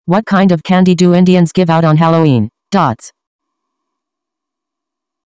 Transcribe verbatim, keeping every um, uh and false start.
What kind of candy do Indians give out on Halloween? Dots.